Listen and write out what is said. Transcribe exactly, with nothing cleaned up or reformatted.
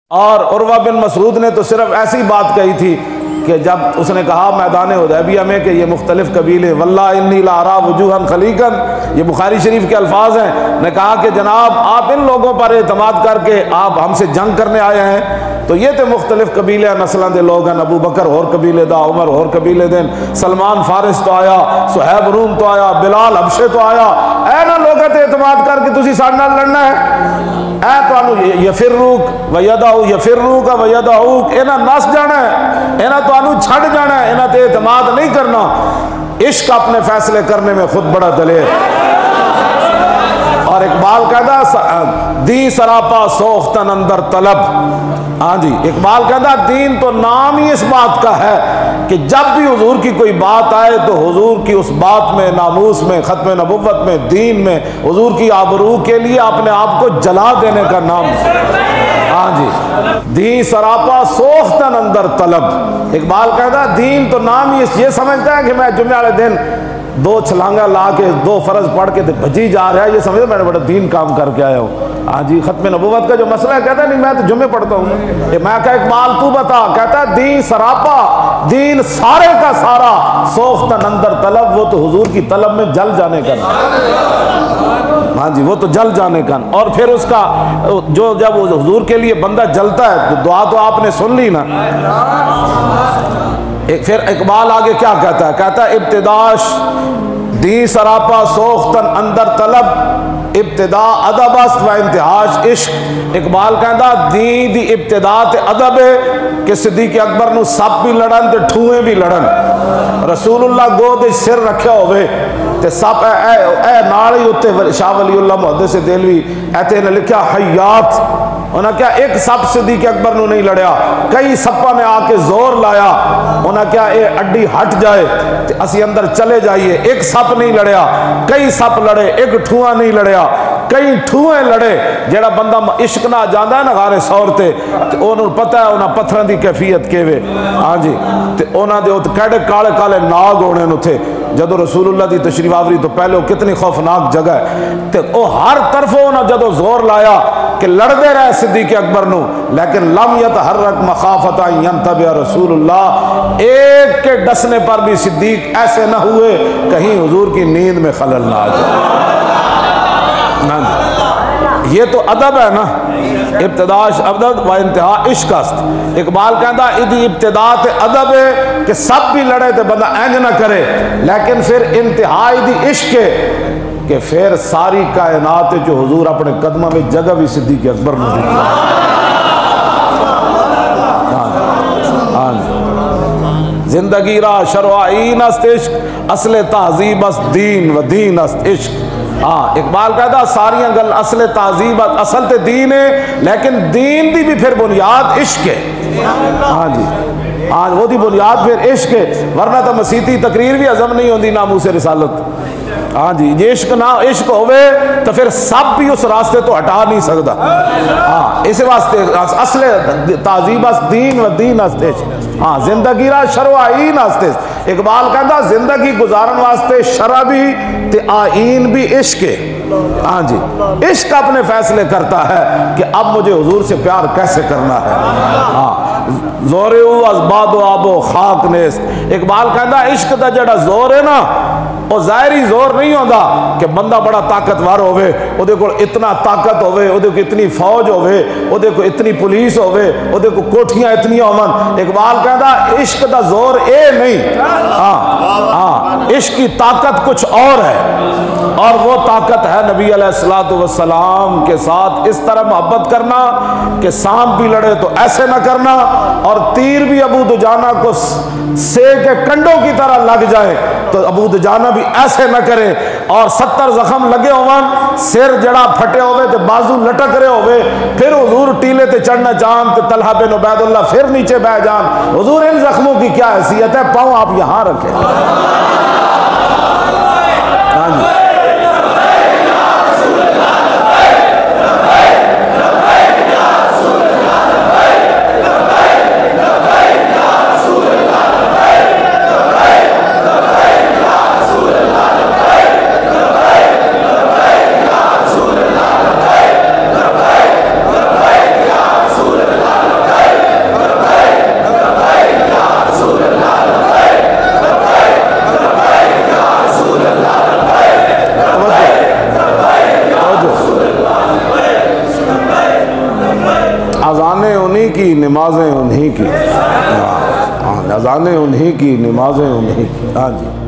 اور عروہ بن مسعود نے تو صرف ایسی بات کہی تھی کہ جب اس نے کہا میدان حدیبیہ میں کہ یہ مختلف قبیلے واللہ انی لا ارا وجوہا خلیقا، یہ بخاری شریف کے الفاظ ہیں، نے کہا کہ جناب آپ ان لوگوں پر اعتماد کر کے آپ ہم سے جنگ کرنے آئے ہیں، تو یہ تھے مختلف قبیلے نسلاں دے لوگ ہیں، ابو بکر اور قبیلے دا، عمر اور قبیلے دے، سلمان فارس تو آیا، صہیب روم تو آیا، بلال حبشے تو آیا، اے نہ لوگوں تے اعتماد کر کے تسی ساڈے نال لڑنا ہے، اے تانوں یفروک ویدعو یفروک ویدعوک، انہاں نس جانا ہے، انہاں تانوں چھڈ جانا ہے، انہاں تے اعتماد نہیں کرنا۔ عشق اپنے فیصلے کرنے میں خود بڑا دلیر۔ اور اقبال کہتا دی سراپا سوختن اندر طلب، ہاں جی اقبال کہتا دین تو نام ہی اس بات کا ہے کہ جب بھی حضور کی کوئی بات آئے تو حضور کی اس بات میں، ناموس میں، ختم نبوت میں، دین میں، حضور کی آبرو کے لیے اپنے آپ کو جلا دینے کا نام، ہاں جی دی سراپا سوختن اندر طلب۔ اقبال کہتا دین تو نام ہی یہ سمجھتا ہے کہ میں جمعہ والے دن دو چھلانگا لا کے دو فرض پڑھ کے بھجی جا رہا ہے، یہ سمجھتا میں نے بڑا دین کام کر کے آیا ہوں۔ ہاں جی ختم نبوت کا جو مسئلہ ہے کہتا ہے نہیں میں تو جمعے پڑھتا ہوں، میں کہا اقبال تو بتا، کہتا ہے دین سراپا، دین سارے کا سارا، سوختن اندر طلب، وہ تو حضور کی طلب میں جل جانے کا، ہاں جی وہ تو جل جانے کا۔ اور پھر اس کا جو جب حضور کے لیے بندہ جلتا ہے تو دعا تو آپ نے سن لی نا۔ پھر اقبال آگے کیا کہتا ہے، کہتا ہے ابتداش دی سراپا سوختن اندر طلب، ابتدا ادب است و انتہاش عشق۔ اقبال کہتا دین دی ابتدا تے ادب ہے کہ صدیق اکبر نو سپ بھی لڑن تے ٹھوئیں بھی لڑن، رسول اللہ گو دے سر رکھیا ہوئے تے سپ اے اے, اے نالی اتے شاہ ولی اللہ محدث دہلوی ایتے نے لکھیا حیات، انہاں کیا ایک سپ صدیق اکبر نو نہیں لڑیا، کئی سپا نے آ کے زور لایا، انہاں کیا اے اڈی ہٹ جائے تے اسی اندر چلے جائیے، ایک سپ نہیں لڑیا، کئی سپ لڑے، ایک ٹھواں نہیں لڑیا، کئی ٹھوئیں لڑے۔ جیڑا بندہ عشق نہ جاندا ہے نا غار سور تے تے انہوں پتہ ہے انہاں پتھراں دی کیفیت کیوے، ہاں جی تے انہاں دے اوتے کیڑے کالے کالے ناگ ہونے نو تھے، جدو رسول اللہ دی تشریف آوری تو پہلے وہ کتنی خوفناک جگہ ہے تے او ہر طرف انہاں جدو زور لایا کہ لڑ دے رہے صدیق اکبر نو، لیکن لم یتحرک مخافت ان ینتبع رسول اللہ، ایک کے ڈسنے پر بھی صدیق ایسے نہ ہوئے کہیں حضور کی نیند میں خلل نہ آ جائے۔ یہ تو ادب ہے نا، ابتداش ادب و انتہا عشق است۔ اقبال کہتا ادھی ابتدا تے ادب ہے کہ سب بھی لڑے تے بندہ اینج نہ کرے، لیکن پھر انتہا ادھی عشق ہے کہ پھر ساری کائنات جو حضور اپنے قدمہ میں جگہ بھی صدیق اکبر نے دی۔ زندگی را شروعین است عشق، اصل تہذیب است دین و دین است عشق۔ ہاں اقبال کہتا ساریاں گل اصل تہذیب اصل تے دین ہے، لیکن دین دی بھی پھر بنیاد عشق ہے، ہاں جی ہاں وہ دی بنیاد پھر عشق ہے، ورنہ تو مسیحی تقریر بھی ہضم نہیں ہوندی ناموس رسالت۔ ہاں جی یہ عشق نہ عشق ہوئے تو پھر سب بھی اس راستے تو ہٹا نہیں سکتا، ہاں اس واسطے اصل تہذیب است دین و دین است عشق۔ ہاں زندگی را شرع آئین است، اقبال کہتا زندگی گزارن واسطے شرع بھی تے آئین بھی عشق ہے، ہاں جی عشق اپنے فیصلے کرتا ہے کہ اب مجھے حضور سے پیار کیسے کرنا ہے۔ ہاں زور او از باد و آب و خاک نیست، اقبال کہتا عشق دا جڑا زور ہے نا وہ ظاہری زور نہیں ہوتا کہ بندہ بڑا طاقتور ہوئے، وہ دے کو اتنا طاقت ہوئے، وہ دے کو اتنی فوج ہوئے، وہ دے کو اتنی پولیس ہوئے، وہ دے کو کوٹھیاں اتنی ہومن۔ اقبال کہتا عشق دا زور اے نہیں، ہاں ہاں عشق کی طاقت کچھ اور ہے، اور وہ طاقت ہے نبی علیہ الصلوۃ والسلام کے ساتھ اس طرح محبت کرنا کہ سانپ بھی لڑے تو ایسے نہ کرنا، اور تیر بھی ابو دجانہ کو سے کے کنڈوں کی طرح لگ جائے تو ابو دجانہ بھی ایسے نہ کرے، اور ستر زخم لگے ہوئے، سر جڑا پھٹے ہوئے تے بازو لٹک رہے ہوئے، پھر حضور ٹیلے تے چڑھنا چاہن تے طلحہ بن عبید اللہ پھر نیچے بہ جان، حضور ان زخموں کی کیا حیثیت ہے، پاؤں آپ یہاں رکھیں۔ ہاں جی نمازیں انہی کی، ہاں اذانیں انہی کی، نمازیں انہی کی۔ ہاں جی